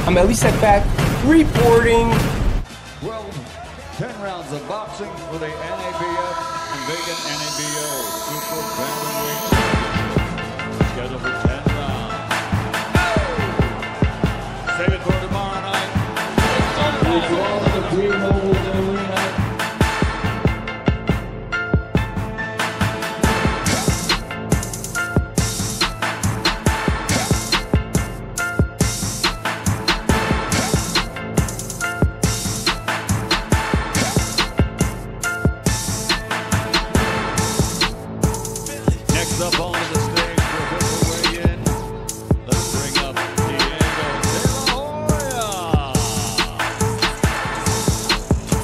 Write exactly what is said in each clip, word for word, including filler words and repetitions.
I'm Elisek back reporting. Well, ten rounds of boxing for the N A B F and vacant N A B O Super Bantamweight. Scheduled for ten rounds. Save it for tomorrow night. It's all in the T-Mobile Arena. Next up onto the stage for official weigh-in, let's bring up Diego De La Hoya.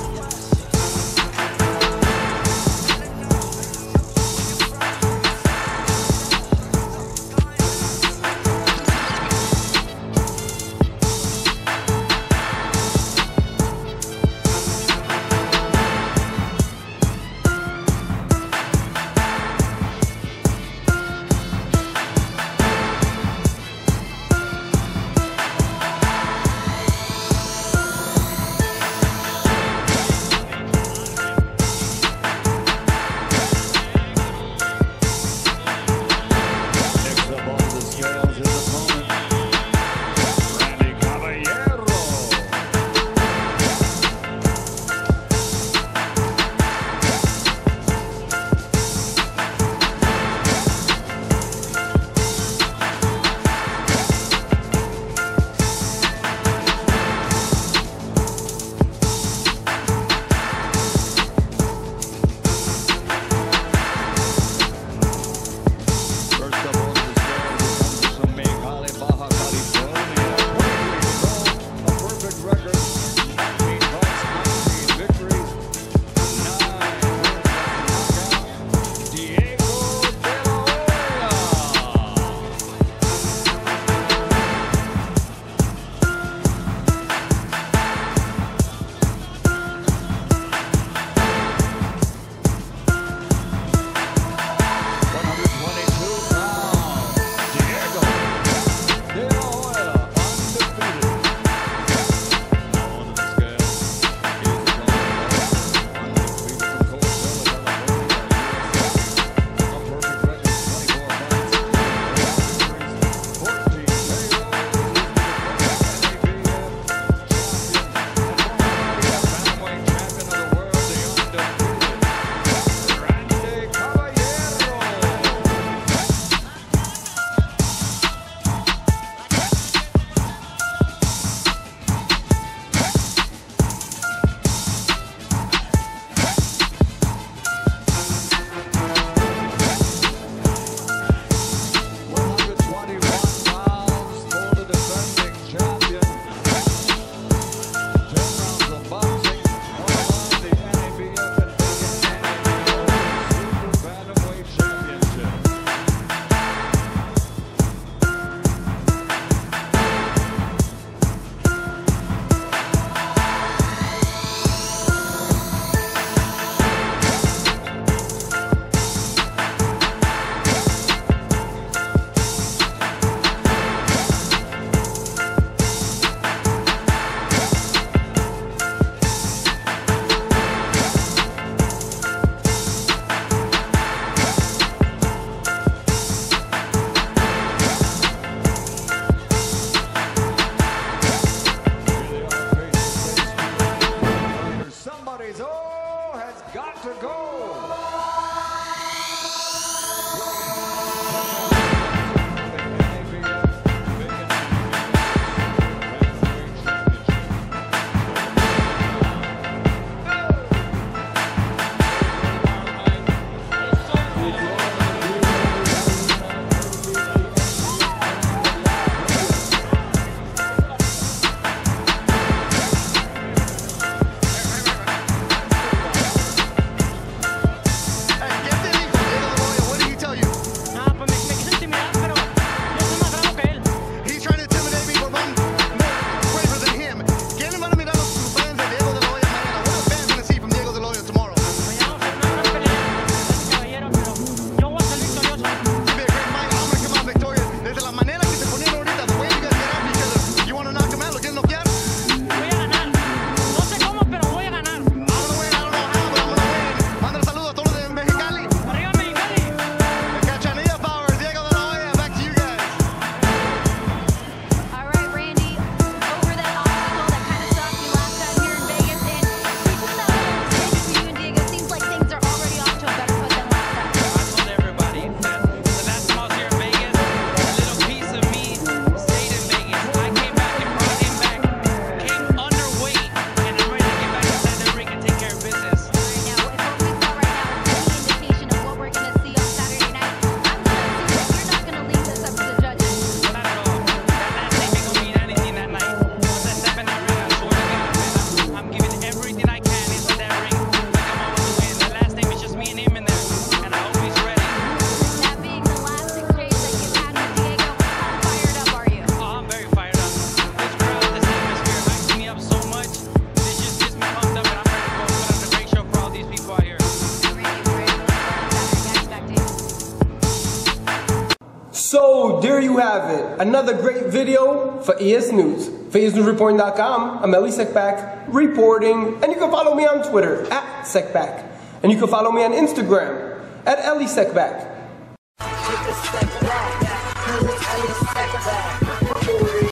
So there you have it, another great video for E S News. For E S News Reporting dot com, I'm Elie Seckbach reporting, and you can follow me on Twitter at Seckbach, and you can follow me on Instagram at Elie Seckbach.